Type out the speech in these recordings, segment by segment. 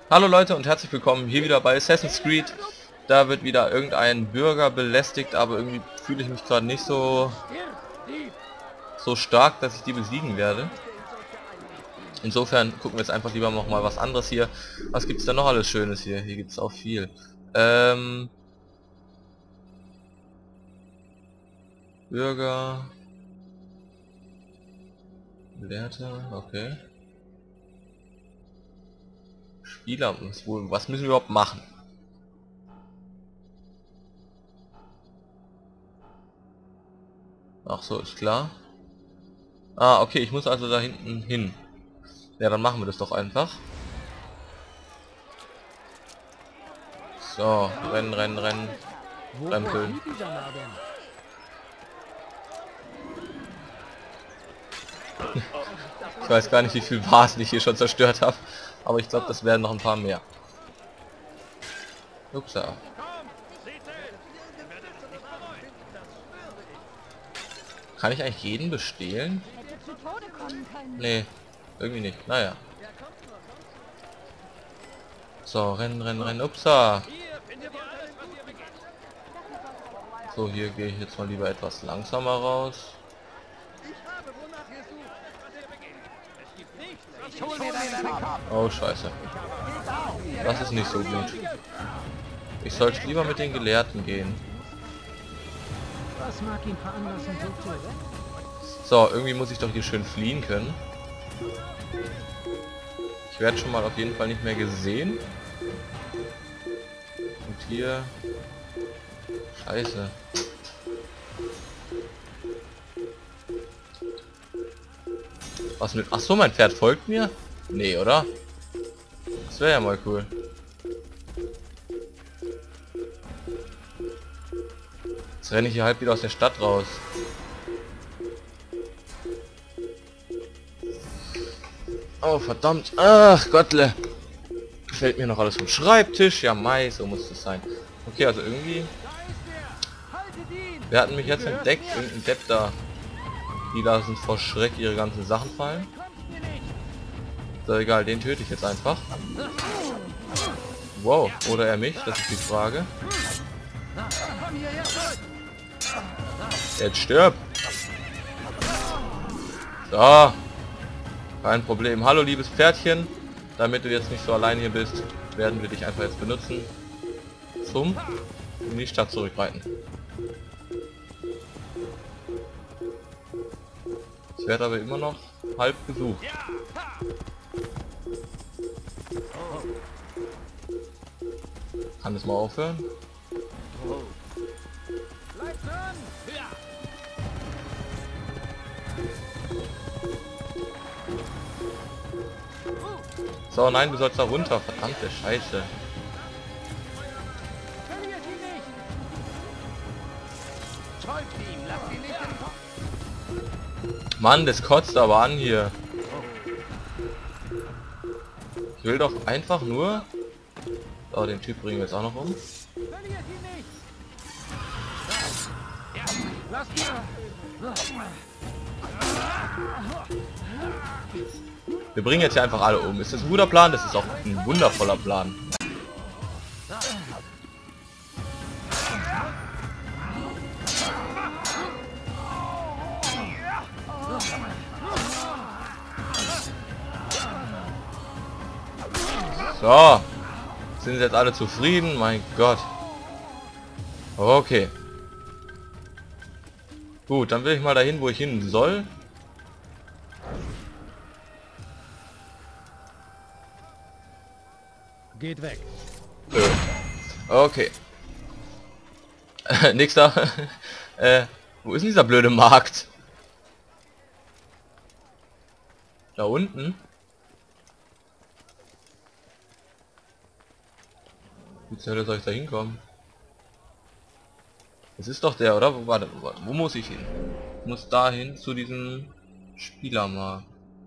Hallo Leute und herzlich willkommen hier wieder bei Assassin's Creed. Da wird wieder irgendein Bürger belästigt, aber irgendwie fühle ich mich gerade nicht so stark, dass ich die besiegen werde. Insofern gucken wir jetzt einfach lieber noch mal was anderes hier. Was gibt's denn noch alles Schönes hier? Hier gibt's auch viel. Bürger. Werte, okay. Spieler, was müssen wir überhaupt machen? Ach so, ist klar. Ah, okay, ich muss also da hinten hin. Ja, dann machen wir das doch einfach. So, rennen, rennen, rennen. Rempeln. Ich weiß gar nicht, wie viel Vasen ich hier schon zerstört habe. Aber ich glaube, das werden noch ein paar mehr. Upsa. Kann ich eigentlich jeden bestehlen? Nee, irgendwie nicht. Naja. So, rennen, rennen, rennen. Upsa. So, hier gehe ich jetzt mal lieber etwas langsamer raus. Oh, scheiße. Das ist nicht so gut. Ich sollte lieber mit den Gelehrten gehen. So, irgendwie muss ich doch hier schön fliehen können. Ich werde schon mal auf jeden Fall nicht mehr gesehen. Und hier... Scheiße. Was mit... Ach so, mein Pferd folgt mir? Nee, oder? Das wäre ja mal cool. Jetzt renne ich hier halb wieder aus der Stadt raus. Oh, verdammt. Ach, Gottle. Fällt mir noch alles vom Schreibtisch. Ja, Mai, so muss es sein. Okay, also irgendwie... Wer hat mich jetzt entdeckt? Irgendein Depp da. Die lassen vor Schreck ihre ganzen Sachen fallen. So, egal, den töte ich jetzt einfach. Wow, oder er mich? Das ist die Frage. Jetzt stirb! So. Kein Problem. Hallo, liebes Pferdchen. Damit du jetzt nicht so allein hier bist, werden wir dich einfach jetzt benutzen. Zum in die Stadt zurückreiten. Ich werde aber immer noch halb gesucht. Kann es mal aufhören? So, nein, du sollst da runter. Verdammte Scheiße. Mann, das kotzt aber an hier. Ich will doch einfach nur... Oh, den Typ bringen wir jetzt auch noch um. Wir bringen jetzt hier einfach alle um. Ist das ein guter Plan? Das ist auch ein wundervoller Plan. So. Sind jetzt alle zufrieden? Mein Gott. Okay. Gut, dann will ich mal dahin, wo ich hin soll. Geht weg. Okay. Nächster. Wo ist denn dieser blöde Markt? Da unten? Wie zur Hölle soll ich da hinkommen? Das ist doch der, oder? Warte, wo muss ich hin? Ich muss dahin zu diesem Spielermarker.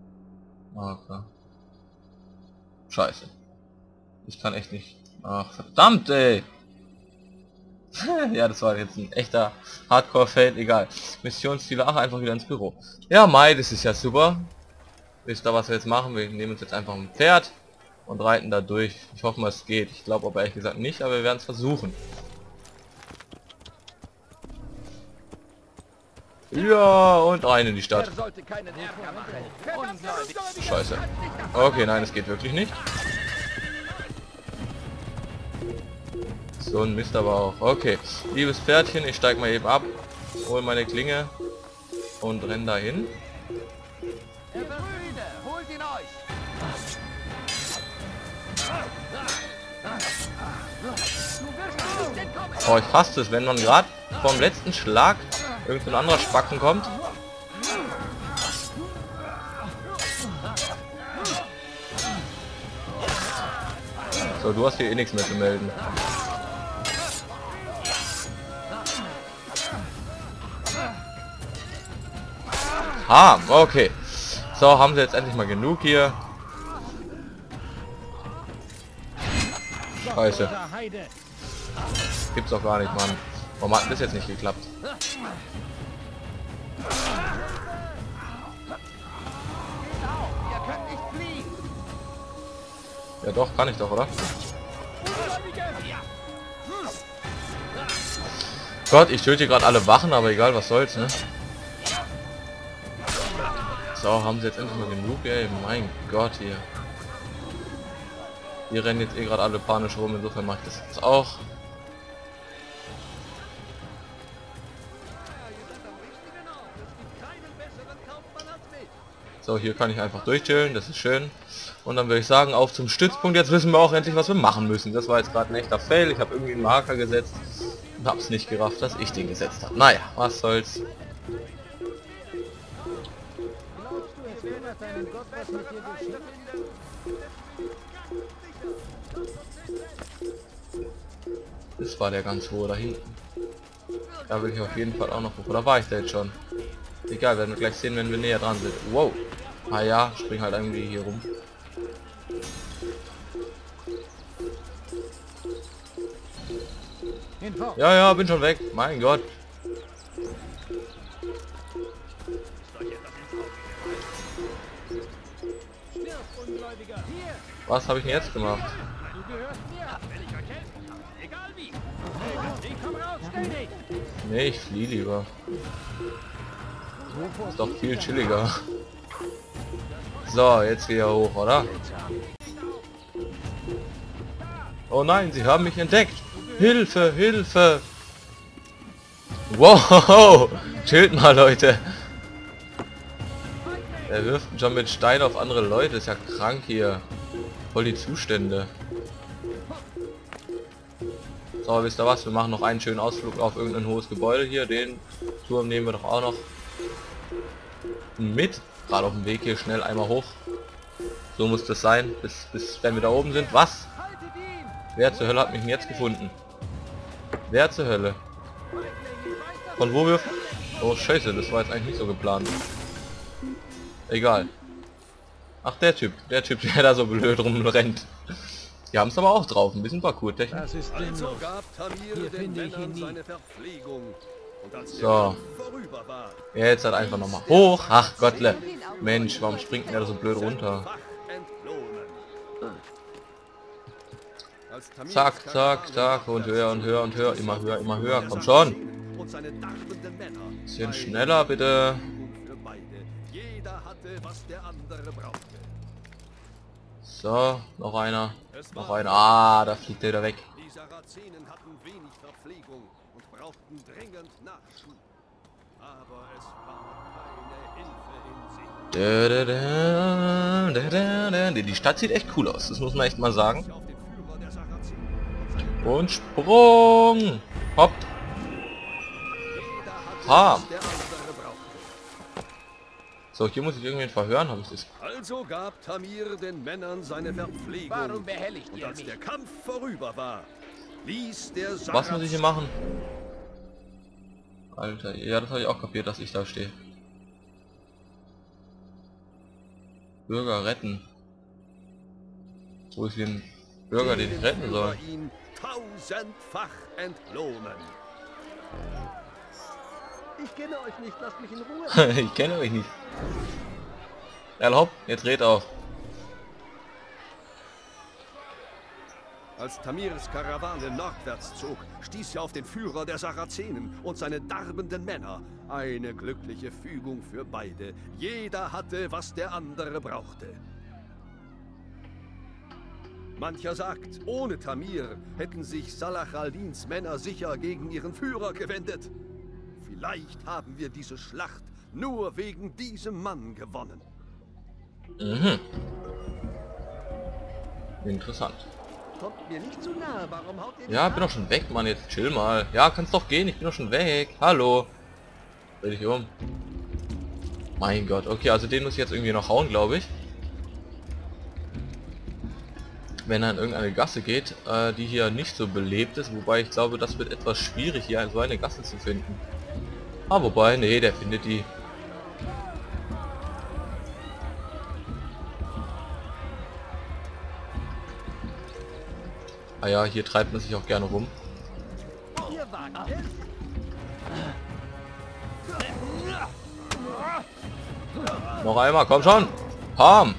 Scheiße. Ich kann echt nicht. Ach, verdammt, ey! Ja, das war jetzt ein echter Hardcore-Fail, egal. Missionsziele, ach, einfach wieder ins Büro. Ja, Mai, das ist ja super. Wisst ihr, was wir jetzt machen? Wir nehmen uns jetzt einfach ein Pferd und reiten da durch. Ich hoffe mal, es geht. Ich glaube aber ehrlich gesagt nicht, aber wir werden es versuchen. Ja, und rein in die Stadt. Scheiße. Okay, nein, es geht wirklich nicht. So ein Mist aber auch. Okay, liebes Pferdchen, ich steig mal eben ab, hol meine Klinge und renn dahin. Oh, ich hasse es, wenn man gerade vom letzten Schlag irgendein anderer Spacken kommt. So, du hast hier eh nichts mehr zu melden. Ah, okay. So, haben sie jetzt endlich mal genug hier. Scheiße. Gibt's doch gar nicht, Mann. Warum hat das jetzt nicht geklappt? Ja doch, kann ich doch, oder? Gott, ich töte hier gerade alle Wachen, aber egal, was soll's, ne? So, haben sie jetzt endlich mal genug, ey. Mein Gott, hier. Hier rennen jetzt eh gerade alle panisch rum, insofern mache ich das jetzt auch. So, hier kann ich einfach durchchillen, das ist schön. Und dann würde ich sagen, auf zum Stützpunkt. Jetzt wissen wir auch endlich, was wir machen müssen. Das war jetzt gerade ein echter Fail. Ich habe irgendwie einen Marker gesetzt und habe es nicht gerafft, dass ich den gesetzt habe. Naja, was soll's. Das war der ganz hohe da hinten. Da will ich auf jeden Fall auch noch hoch. Oder war ich da jetzt schon? Egal, werden wir gleich sehen, wenn wir näher dran sind. Wow. Ah ja, spring halt irgendwie hier rum. Ja, ja, bin schon weg. Mein Gott. Was habe ich denn jetzt gemacht? Nee, ich fliehe lieber. Ist doch viel chilliger. So, jetzt wieder hoch, oder? Oh nein, sie haben mich entdeckt. Hilfe, Hilfe. Wow, chillt mal, Leute. Er wirft schon mit Stein auf andere Leute. Ist ja krank hier. Voll die Zustände. So, wisst ihr was? Wir machen noch einen schönen Ausflug auf irgendein hohes Gebäude hier. Den Turm nehmen wir doch auch noch mit. Gerade auf dem Weg hier schnell einmal hoch. So muss das sein, bis wenn wir da oben sind. Was? Wer zur Hölle hat mich denn jetzt gefunden? Wer zur Hölle? Von wo wir... Oh scheiße, das war jetzt eigentlich nicht so geplant. Egal. Ach, der Typ, der da so blöd rumrennt. Die haben es aber auch drauf, ein bisschen Parkour-Technik. Also gab Tamir den Männern seine Verpflegung. Und als So. Jetzt halt einfach nochmal hoch. Ach Gottle. Mensch, warum springt denn der so blöd runter? Zack, zack, zack. Und höher und höher und höher. Immer höher, immer höher. Komm schon. Bisschen schneller, bitte. So, noch einer. Noch einer. Ah, da fliegt der da weg. Die Sarazenen hatten wenig Verpflegung und brauchten dringend Nachschub. Aber es war keine Hilfe in Sicht. Die Stadt sieht echt cool aus, das muss man echt mal sagen. Und Sprung! Hopp! Ha! So, hier muss ich irgendwen verhören, habe ich das? Also gab Tamir den Männern seine Verpflegung. Warum behelligt Und ihr als mich? der Kampf vorüber war, ließ der Was muss ich hier machen? Alter, ja, das habe ich auch kapiert, dass ich da stehe. Bürger retten. Wo ist den Bürger, den ich retten soll? ihn tausendfach entlohnen. Ich kenne euch nicht, lasst mich in Ruhe. Ich kenne euch nicht. Ja, hopp, jetzt red auf. Als Tamirs Karawane nordwärts zog, stieß er auf den Führer der Sarazenen und seine darbenden Männer. Eine glückliche Fügung für beide. Jeder hatte, was der andere brauchte. Mancher sagt, ohne Tamir hätten sich Salah al-Dins Männer sicher gegen ihren Führer gewendet. Vielleicht haben wir diese Schlacht nur wegen diesem Mann gewonnen. Mhm. Interessant. Kommt mir nicht zu nahe, warum haut ihr Ja, bin doch schon weg, Mann, jetzt chill mal. Ja, kannst doch gehen, ich bin doch schon weg. Hallo. Dreh dich um. Mein Gott, okay, also den muss ich jetzt irgendwie noch hauen, glaube ich. Wenn er in irgendeine Gasse geht, die hier nicht so belebt ist, wobei ich glaube, das wird etwas schwierig, hier so eine Gasse zu finden. Ah, wobei, nee, der findet die. Ah ja, hier treibt man sich auch gerne rum. Noch einmal, komm schon! Pam!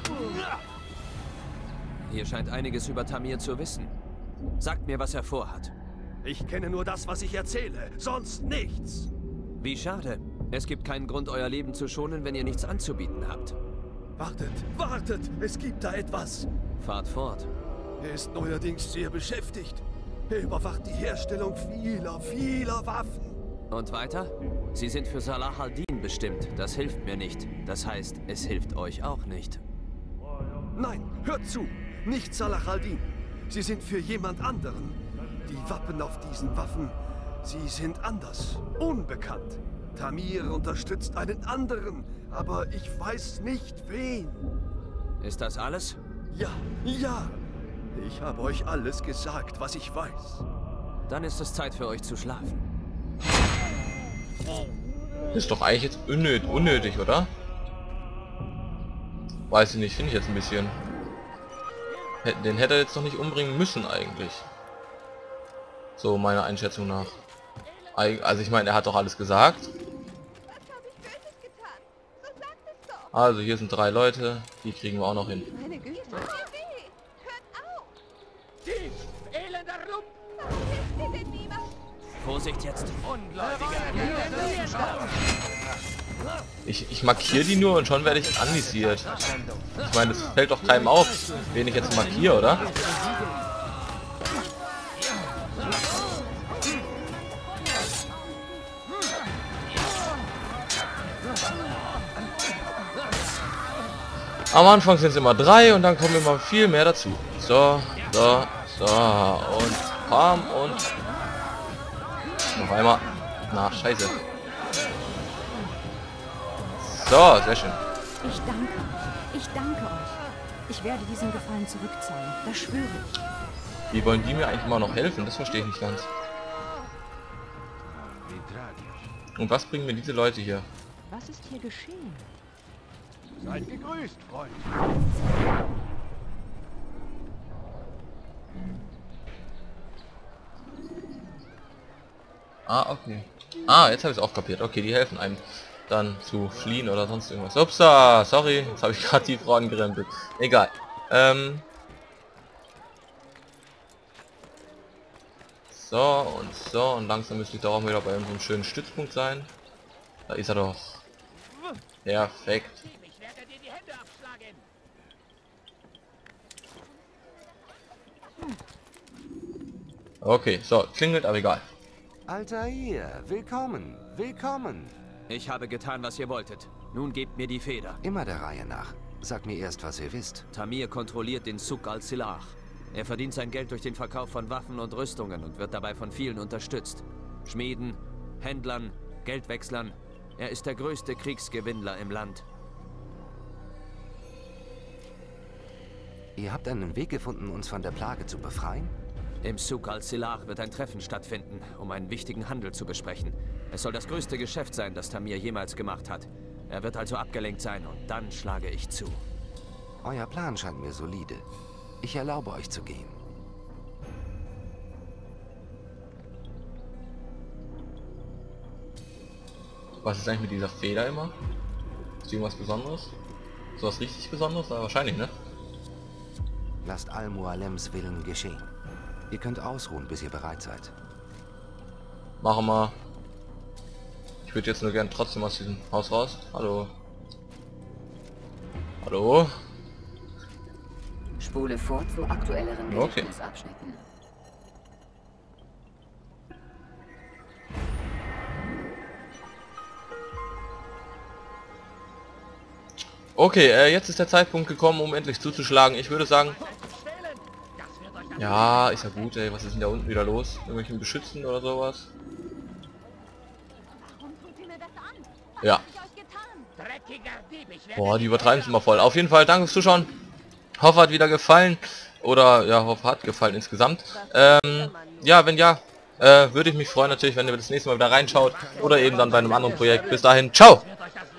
Ihr scheint einiges über Tamir zu wissen. Sagt mir, was er vorhat. Ich kenne nur das, was ich erzähle, sonst nichts. Wie schade. Es gibt keinen Grund, euer Leben zu schonen, wenn ihr nichts anzubieten habt. Wartet, wartet, es gibt da etwas. Fahrt fort. Er ist neuerdings sehr beschäftigt. Er überwacht die Herstellung vieler Waffen. Und weiter? Sie sind für Salah al-Din bestimmt. Das hilft mir nicht. Das heißt, es hilft euch auch nicht. Nein, hört zu! Nicht Salah al-Din. Sie sind für jemand anderen. Die Wappen auf diesen Waffen, sie sind anders. Unbekannt. Tamir unterstützt einen anderen, aber ich weiß nicht wen. Ist das alles? Ja, ja. Ich habe euch alles gesagt, was ich weiß. Dann ist es Zeit für euch zu schlafen. Ist doch eigentlich jetzt unnötig, oder? Weiß ich nicht, finde ich jetzt ein bisschen. Den hätte er jetzt noch nicht umbringen müssen eigentlich. So meiner Einschätzung nach. Also ich meine, er hat doch alles gesagt. Also hier sind 3 Leute, die kriegen wir auch noch hin. Meine Güte. Vorsicht jetzt! Ich markiere die nur und schon werde ich anvisiert. Ich meine, es fällt doch keinem auf, wen ich jetzt markiere, oder? Am Anfang sind es immer 3 und dann kommen immer viel mehr dazu. So, so, so und pam und noch einmal. Na, scheiße. So, sehr schön. Ich danke euch. Ich danke euch. Ich werde diesen Gefallen zurückzahlen. Das schwöre ich. Wie wollen die mir eigentlich immer noch helfen? Das verstehe ich nicht ganz. Und was bringen mir diese Leute hier? Was ist hier geschehen? Seid gegrüßt, Freund. Ah, okay. Ah, jetzt habe ich es auch kapiert. Okay, die helfen einem dann zu fliehen oder sonst irgendwas. Upsa, sorry, jetzt habe ich gerade die Frau angerempelt. Egal. So und langsam müsste ich da auch wieder bei unserem schönen Stützpunkt sein. Da ist er doch. Perfekt. Okay, so, klingelt, aber egal. Altair, willkommen, willkommen. Ich habe getan, was ihr wolltet. Nun gebt mir die Feder. Immer der Reihe nach. Sagt mir erst, was ihr wisst. Tamir kontrolliert den Suq al-Silah. Er verdient sein Geld durch den Verkauf von Waffen und Rüstungen und wird dabei von vielen unterstützt. Schmieden, Händlern, Geldwechslern. Er ist der größte Kriegsgewinnler im Land. Ihr habt einen Weg gefunden, uns von der Plage zu befreien? Im Suq al-Silah wird ein Treffen stattfinden, um einen wichtigen Handel zu besprechen. Es soll das größte Geschäft sein, das Tamir jemals gemacht hat. Er wird also abgelenkt sein und dann schlage ich zu. Euer Plan scheint mir solide. Ich erlaube euch zu gehen. Was ist eigentlich mit dieser Feder immer? Ist irgendwas Besonderes? So was richtig Besonderes? Aber wahrscheinlich, ne? Lasst Al-Mualems Willen geschehen. Ihr könnt ausruhen, bis ihr bereit seid. Machen wir. Ich würde jetzt nur gern trotzdem aus diesem Haus raus. Hallo. Hallo. Spule vor zu aktuelleren Okay. Gedächtnisabschnitten. Okay, jetzt ist der Zeitpunkt gekommen, um endlich zuzuschlagen. Ich würde sagen... Ja, ist ja gut, ey. Was ist denn da unten wieder los? Irgendwelchen Beschützen oder sowas? Ja. Boah, die übertreiben es immer voll. Auf jeden Fall, danke fürs Zuschauen. Hoffe, hat wieder gefallen. Oder, ja, hoffe, hat gefallen insgesamt. Ja, wenn ja, würde ich mich freuen natürlich, wenn ihr das nächste Mal wieder reinschaut. Oder eben dann bei einem anderen Projekt. Bis dahin, ciao!